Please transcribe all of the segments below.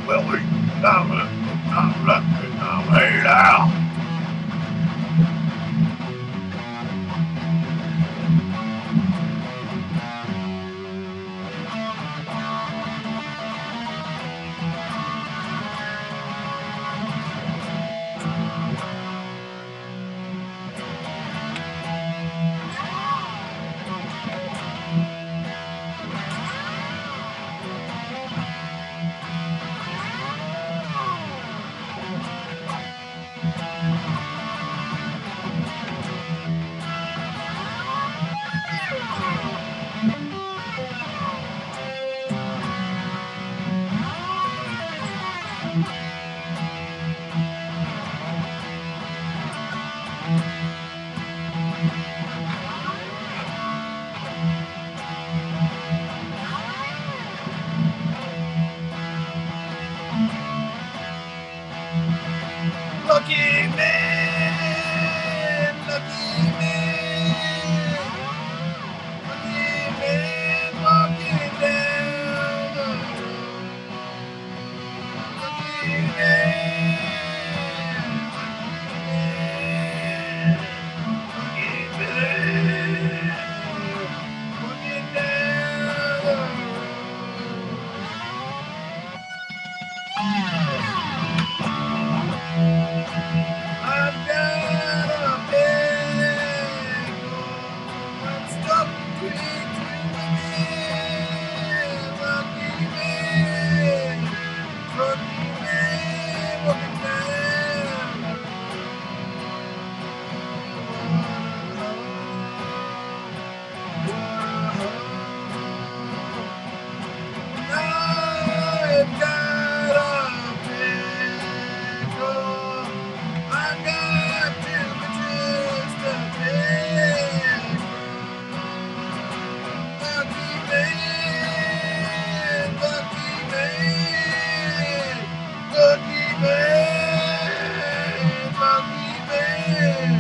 Willie, I'm looking, I'm laid out. Lucky man, lucky man, lucky man walking down the road. Lucky man, lucky man, walking down the I've got a pickle. I'm stuck between two men. Lucky man, walking down. I've got a pickle. I got to be just a pickle. Lucky man, lucky man, lucky man, lucky man.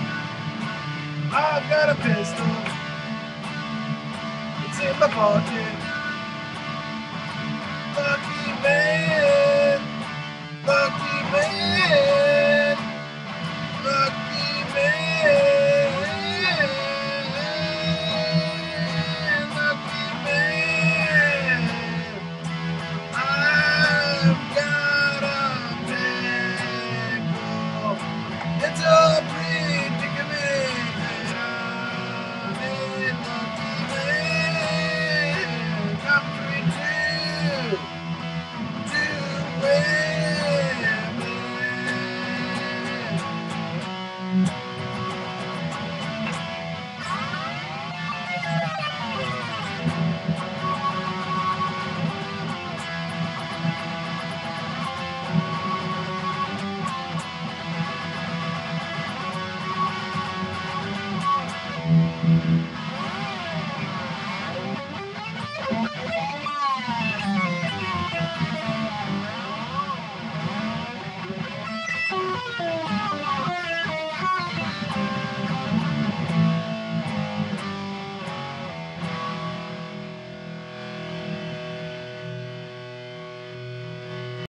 I've got a pistol. It's in my pocket.